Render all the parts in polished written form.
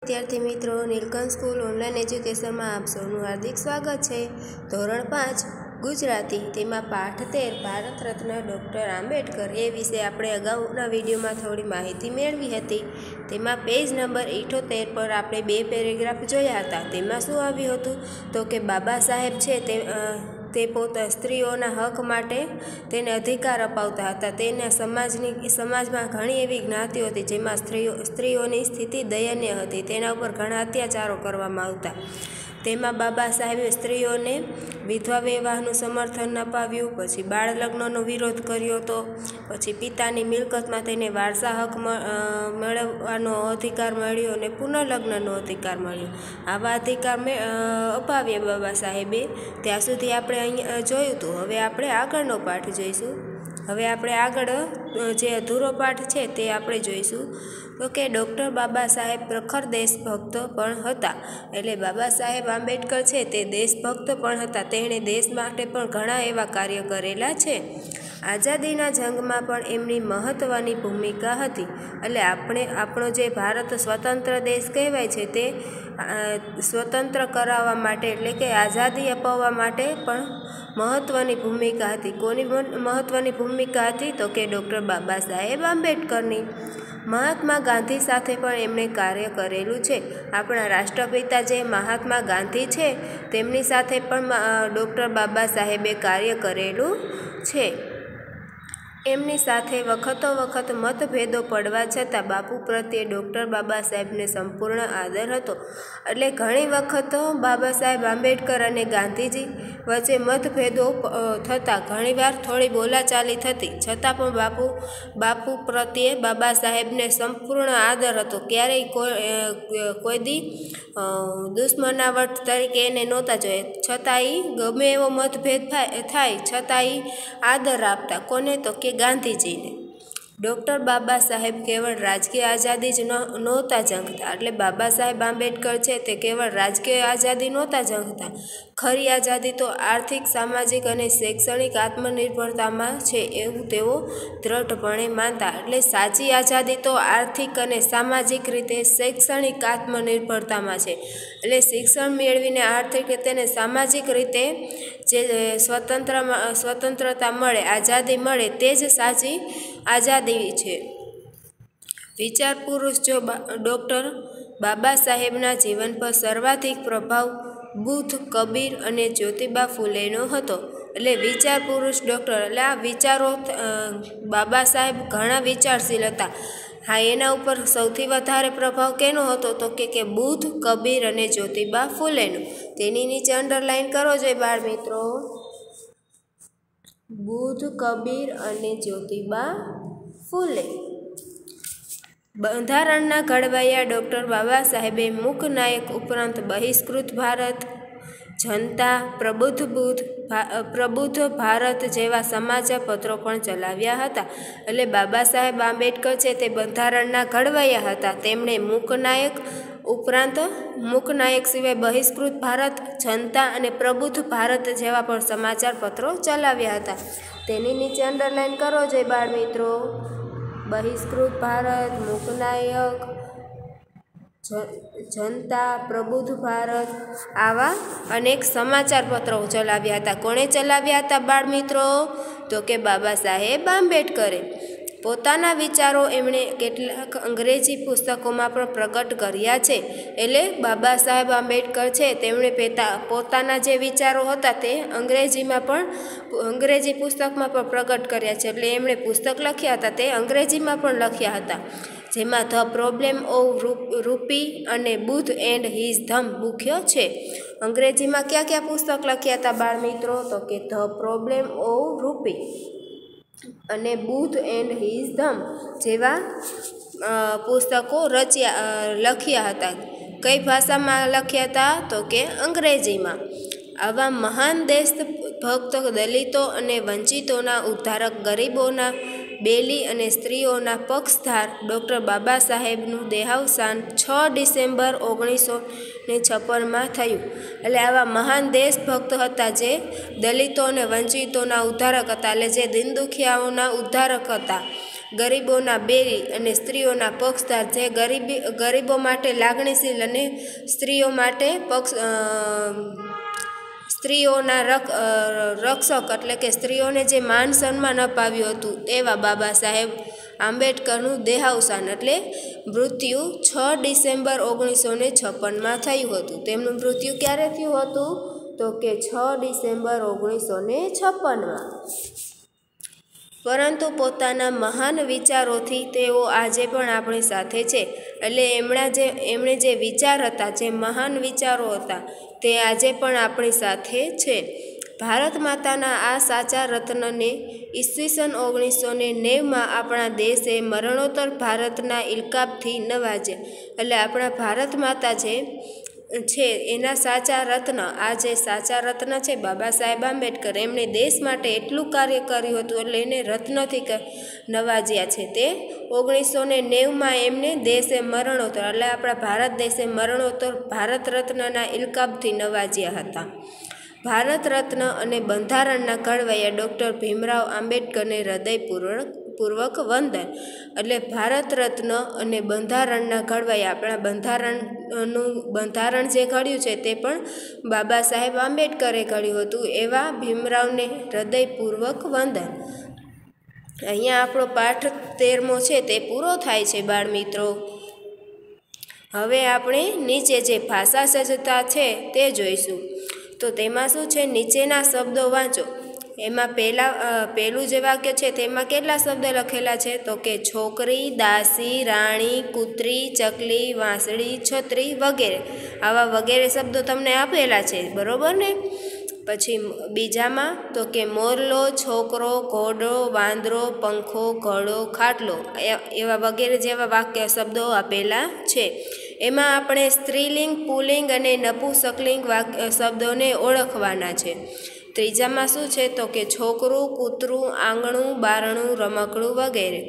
विद्यार्थी मित्रों, Neelkanth school online education में आप सौનું हार्दिक स्वागत है। ધોરણ 5 गुजराती तेमां पाठ 13 भारत रत्न डॉक्टर आंबेडकर ए विषे आपणे अगाऊना विडियोमां थोड़ी माहिती मेळवी हती। तेमां पेज नंबर 78 पर आपणे 2 पेरेग्राफ जोया हता। तेमां शुं आव्युं हतुं तो के बाबा साहेब छे ते पोता स्त्रीओना हक माटे तेने अधिकार अपावता हता। तेना समाजमां घणी एवी ज्ञातिओ हती जेमां स्त्रीओनी स्थिति दयनीय हती। तेना उपर घणा अत्याचारो करवामां आवता। तेमां बाबा साहेबे स्त्रीओने विधवा विवाहनुं समर्थन अपाव्युं, पछी बाळ लग्ननो विरोध कर्यो तो, पछी पितानी मिलकतमां तेने वारसा हक मेळवવાનો अधिकार मळ्यो अने पुनर्लग्ननो अधिकार मळ्यो। आवा अधिकार अपाव्या बाबा साहेबे। त्यां सुधी आपणे अहींया जोयुं तो। हवे आपणे आगळनो पाठ जोईशुं। हवे आपणे आगळ जे अधूरो पाठ छे ते आपणे जोईशुं। तो के डॉक्टर बाबा साहेब प्रखर देशभक्त पण हता। एटले बाबा साहेब आंबेडकर छे ते देशभक्त पण हता। तेणे देश माटे पण घणा एवा कार्य करेला छे। आजादीना जंगमां पण एमनी महत्वनी भूमिका हती। એટલે આપણો જે ભારત સ્વતંત્ર દેશ કહેવાય છે તે સ્વતંત્ર કરાવવા માટે એટલે કે આઝાદી અપાવવા માટે પણ મહત્વની ભૂમિકા હતી। કોની મહત્વની ભૂમિકા હતી તો કે ડૉક્ટર બાબા સાહેબ આંબેડકરની। महात्मा गांधी साथे पण एमणे कार्य करेलू छे। आपणा राष्ट्रपिता जे महात्मा गांधी छे तेमनी साथे पण डॉक्टर बाबा साहेबे कार्य करेलू छे। एमनी साथे वखतो वखत मतभेदों पड़वा छतां बापू प्रत्ये डॉक्टर बाबा साहेब ने संपूर्ण आदर हतो। एटले घणी वखत बाबा साहेब आंबेडकर अने गांधीजी वच्चे मतभेदों थता घणीवार थोड़ी बोलाचाली थती, छतां पण बापू प्रत्ये बाबा साहेब ने संपूर्ण आदर हतो। क्यारेय कोई दी दुश्मनावट तरीके एने नहोता जोया, छतांय गमे एवो मतभेद थाय छतांय आदर आपता। कोने तो के गांधीजी ने। डॉक्टर बाबा साहेब केवल राजकीय आज़ादी ज नहोता जंगता। एटले बाबा साहेब आंबेडकर छे ते केवल राजकीय आज़ादी नहोता जंगता। खरी आज़ादी तो आर्थिक, सामाजिक अने शैक्षणिक आत्मनिर्भरतामां छे एवुं तेओ दृढ़पणे मानता। एटले साची आज़ादी तो आर्थिक अने सामाजिक रीते शैक्षणिक आत्मनिर्भरतामां छे। एटले शिक्षण मेळवीने आर्थिक रीते ने सामाजिक रीते जे स्वतंत्रता मळे, आज़ादी मळे ते ज साची आज़ादी छे। विचार पुरुष जो डॉक्टर बाबा साहेबना जीवन पर सर्वाधिक प्रभाव बुद्ध, कबीर अने ज्योतिबा फूलेनो हतो। एटले विचार पुरुष डॉक्टर एटले आ विचारो बाबा साहेब घणा विचारशील हता। हाँ, एना उपर सौथी वधारे प्रभाव केनो हतो तो के बुद्ध, कबीर अने ज्योतिबा फूलेनो। तेनी नीचे अंडरलाइन करो जोईए बाळ मित्रो। बुद्ध, कबीर अने ज्योतिबा फूले। બંધારણના ઘડવૈયા ડૉક્ટર બાબા સાહેબે મૂક નાયક ઉપરાંત બહિષ્કૃત ભારત, જનતા, પ્રબુદ્ધ ભારત જેવા સમાચાર પત્રો પણ ચલાવ્યા હતા। એટલે બાબા સાહેબ આંબેડકર છે તે બંધારણના ઘડવૈયા હતા। તેમણે મૂકનાયક ઉપરાંત મૂકનાયક સિવાય બહિષ્કૃત ભારત, જનતા અને પ્રબુદ્ધ ભારત જેવા પણ સમાચાર પત્રો ચલાવ્યા હતા। તેની નીચે અંડરલાઇન કરો જોઈએ બાળ મિત્રો। बहिष्कृत भारत, मूकनायक, जनता, प्रबुद्ध भारत आवा अनेक समाचार पत्रों चलाव्या हता। कोणे चलाव्या हता बाळ मित्रो तो के बाबा साहेब आंबेडकरे। पोताना विचारो एमणे केटलाक अंग्रेजी पुस्तकोमां पण प्रकट कर्या छे। एटले बाबा साहेब आंबेडकर छे तेमणे पोताना जे विचारो हता ते अंग्रेजी पुस्तकमां पण प्रकट कर्या छे। एटले एमणे पुस्तक लख्या हता ते अंग्रेजीमां पण लख्या हता। जेमां ध प्रॉब्लेम ऑफ रूपी अने बुध एंड हिज धम मुख्य छे। अंग्रेजीमां क्या क्या पुस्तक लख्या हता बाळ मित्रो तो के ध प्रॉब्लेम ऑफ रूपी अने बुध एंड हिज धम जेवा पुस्तको लख्या हता। कई भाषा में लख्या था तो के अंग्रेजी में। आवा महान देशभक्त दलितों अने वंचितों उद्धारक, બેલી અને સ્ત્રીઓના પક્ષધાર ડૉક્ટર બાબા સાહેબનું દેહાવસાન 6 ડિસેમ્બર 1956 થયું. એટલે આવા મહાન દેશભક્ત હતા, જે દલિતો અને વંચિતોના ઉદ્ધારક હતા, એટલે જે દીન દુખિયાઓના ઉદ્ધારક હતા, ગરીબોના બેલી અને સ્ત્રીઓના પક્ષધાર, જે ગરીબો માટે લાગણીશીલ અને સ્ત્રીઓ માટે સ્ત્રીઓના રક્ષક, એટલે કે સ્ત્રીઓને જે માન સન્માન અપાવ્યું હતું, તેવા બાબા સાહેબ આંબેડકરનું દેહાવસાન એટલે મૃત્યુ 6 ડિસેમ્બર 1956 થયું હતું. તેમનું મૃત્યુ ક્યારે થયું હતું? તો કે 6 ડિસેમ્બર 1956. પરંતુ પોતાના મહાન વિચારોથી તેઓ આજે પણ આપણી સાથે છે. એટલે એમણે જે વિચાર હતા, જે મહાન વિચારો હતા, તે આજે પણ આપણી સાથે છે. ભારત માતાના આ સાચા રત્નને ઈસવીસન 1990 આપણા દેશે મરણોત્તર ભારતના ઇલકાબથી નવાજ્યા. એટલે આપણા ભારત માતા છે એના સાચા રત્ન, આ જે સાચા રત્ન છે બાબા સાહેબ આંબેડકર, એમણે દેશ માટે એટલું કાર્ય કર્યું હતું, એટલે એને રત્નથી નવાજ્યા છે. તે 1990 એમને દેશે મરણોત્તર, એટલે આપણા ભારત દેશે મરણોત્તર ભારત રત્નના ઇલકાબથી નવાજ્યા હતા. ભારત રત્ન અને બંધારણના ઘડવૈયા ડૉક્ટર ભીમરાવ આંબેડકરને હૃદયપૂર્વક વંદન. એટલે ભારત રત્ન અને બંધારણના ઘડવૈયા, આપણા બંધારણ જે ઘડ્યું છે તે પણ બાબા સાહેબ આંબેડકરે ઘડ્યું હતું, એવા ભીમરાવને હૃદયપૂર્વક વંદન. અહીંયા આપણો પાઠ 13મો છે તે પૂરો થાય છે બાળ મિત્રો. હવે આપણે નીચે જે ભાષા સજ્જતા છે તે જોઈશું. તો તેમાં શું છે? નીચેના શબ્દો વાંચો. એમાં પહેલું જે વાક્ય છે તેમાં કેટલા શબ્દ લખેલા છે? તો કે છોકરી, દાસી, રાણી, કૂતરી, ચકલી, વાંસળી, છત્રી વગેરે. આવા વગેરે શબ્દો તમને આપેલા છે, બરોબર ને? પછી બીજામાં તો કે મોરલો, છોકરો, ઘોડો, વાંદરો, પંખો, ઘોડો, ખાટલો, એવા વગેરે જેવા વાક્ય શબ્દો આપેલા છે. એમાં આપણે સ્ત્રીલિંગ, પુલ્લિંગ અને નપુંસકલિંગ શબ્દોને ઓળખવાના છે. ત્રીજામાં શું છે? તો કે છોકરું, કૂતરું, આંગણું, બારણું, રમકડું વગેરે.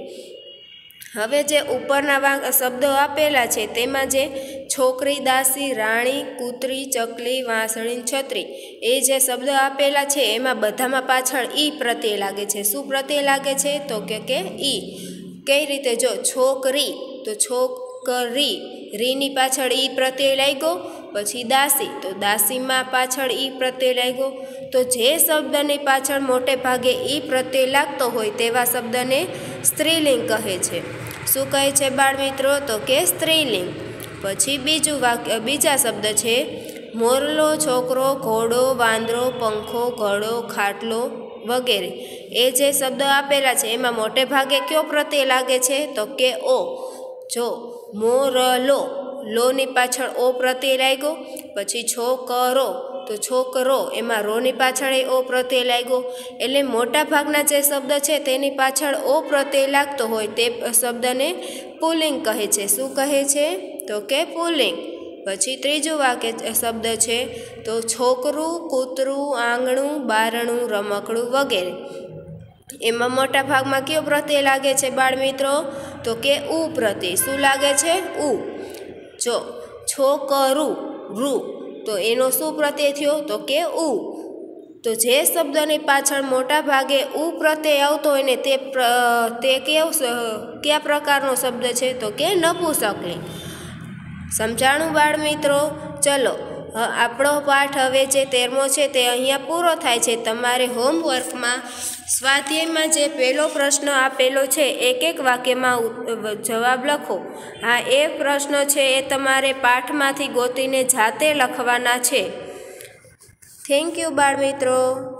હવે જે ઉપરના શબ્દો આપેલા છે તેમાં જે છોકરી, દાસી, રાણી, કૂતરી, ચકલી, વાંસળી, છત્રી, એ જે શબ્દો આપેલા છે એમાં બધામાં પાછળ ઈ પ્રત્યય લાગે છે. શું પ્રત્યય લાગે છે? તો કે ઈ. કઈ રીતે? જો છોકરી, તો છોકરી, રીની પાછળ ઈ પ્રત્યય લાગ્યો. પછી દાસી, તો દાસીમાં પાછળ ઈ પ્રત્યય લાગ્યો. તો જે શબ્દની પાછળ મોટે ભાગે ઈ પ્રત્યય લાગતો હોય તેવા શબ્દને સ્ત્રીલિંગ કહે છે. શું કહે છે બાળ મિત્રો? તો કે સ્ત્રીલિંગ. પછી બીજા શબ્દ છે મોરલો, છોકરો, ઘોડો, વાંદરો, પંખો, ઘોડો, ખાટલો વગેરે. એ જે શબ્દો આપેલા છે એમાં મોટે ભાગે કયો પ્રત્યય લાગે છે? તો કે ઓ. જો મોરલો, લોની પાછળ ઓ પ્રત્યય લાગ્યો. પછી છોકરો, તો છોકરો, એમાં રોની પાછળ ઓ પ્રત્યય લાગ્યો. એટલે મોટા ભાગના જે શબ્દ છે તેની પાછળ ઓ પ્રત્યય લાગતો હોય તે શબ્દને પુલ્લિંગ કહે છે. શું કહે છે? તો કે પુલ્લિંગ. પછી ત્રીજું શબ્દ છે તો છોકરું, કૂતરું, આંગણું, બારણું, રમકડું વગેરે. એમાં મોટા ભાગમાં કયો પ્રત્યય લાગે છે બાળ મિત્રો? તો કે ઉ પ્રત્યય. શું લાગે છે? ઉ. જો છોકરું, રૂ, તો એનો શું પ્રત્યય થયો? તો કે ઉ. તો જે શબ્દની પાછળ મોટા ભાગે ઉ પ્રત્યય આવતો હોય ને તે કયા પ્રકારનો શબ્દ છે? તો કે નપુંસકલિંગ. સમજાણું બાળ મિત્રો? ચલો, આપણો પાઠ હવે જે 13મો છે તે અહીંયા પૂરો થાય છે. તમારે હોમવર્કમાં સ્વાધ્યાયમાં જે પહેલો પ્રશ્ન આપેલો છે એક વાક્યમાં જવાબ લખો. હા, એ પ્રશ્ન છે એ તમારે પાઠમાંથી ગોતીને જાતે લખવાના છે. થેન્ક યુ બાળ મિત્રો.